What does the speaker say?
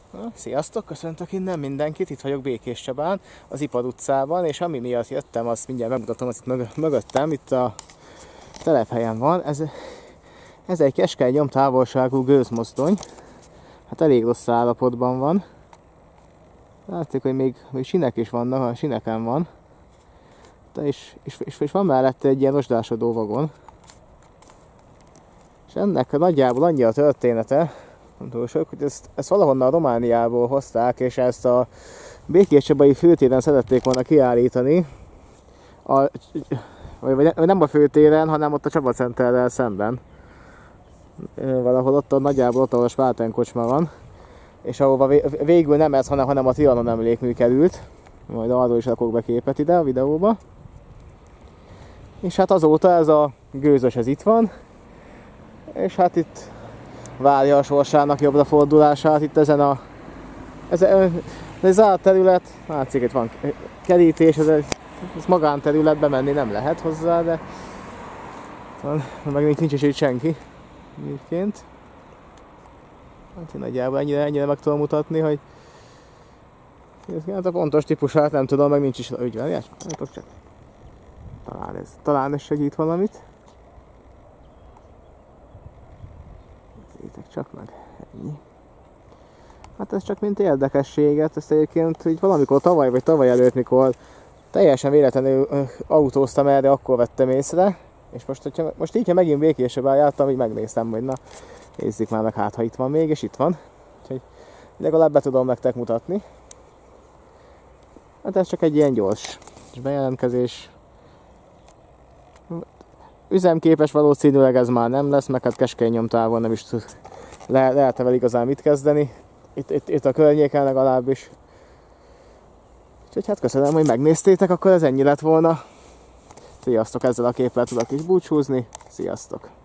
Sziasztok, köszöntök innen mindenkit, itt vagyok Békés Csabán, az Ipar utcában, és ami miatt jöttem, azt mindjárt megmutatom, az itt mögöttem, itt a telephelyen van. Ez egy keskeny nyomtávolságú gőzmozdony, hát elég rossz állapotban van. Látszik, hogy még sinek is vannak, a sineken van. És van mellette egy ilyen rozsdásodó vagon. És ennek nagyjából annyi a története, hogy ezt valahonnan Romániából hozták, és ezt a Békéscsabai főtéren szerették volna kiállítani. Vagy nem a főtéren, hanem ott a Csaba Centerrel szemben. Valahol ott nagyjából ott, ahol a Spárten kocsma van. És ahova végül nem ez, hanem a Trianon emlékmű került. Majd arról is rakok be képet ide a videóba. És hát azóta ez a gőzös ez itt van. És hát itt várja a sorsának jobbra fordulását. Itt ez egy zárt terület, látszik, itt van kerítés, ez magánterület, bemenni nem lehet hozzá, de meg nincs is itt senki egyébként. Hát nagyjából ennyire meg tudom mutatni, hogy hát a pontos típusát nem tudom, meg nincs is ügyvel. Talán ez segít valamit. Nézzétek csak meg, ennyi. Hát ez csak mint érdekességet, ezt egyébként így valamikor tavaly vagy tavaly előtt, mikor teljesen véletlenül autóztam erre, akkor vettem észre. És most így, ha megint Békésbe jártam, így megnéztem, hogy na, nézzük már meg, hát ha itt van még, és itt van. Úgyhogy legalább be tudom nektek mutatni. Hát ez csak egy ilyen gyors bejelentkezés. Üzemképes valószínűleg ez már nem lesz, meg hát keskeny nyomtávon nem is lehet vele igazán mit kezdeni. Itt a környéken legalábbis. Úgyhogy hát köszönöm, hogy megnéztétek, akkor ez ennyi lett volna. Sziasztok, ezzel a képpel tudok is búcsúzni. Sziasztok!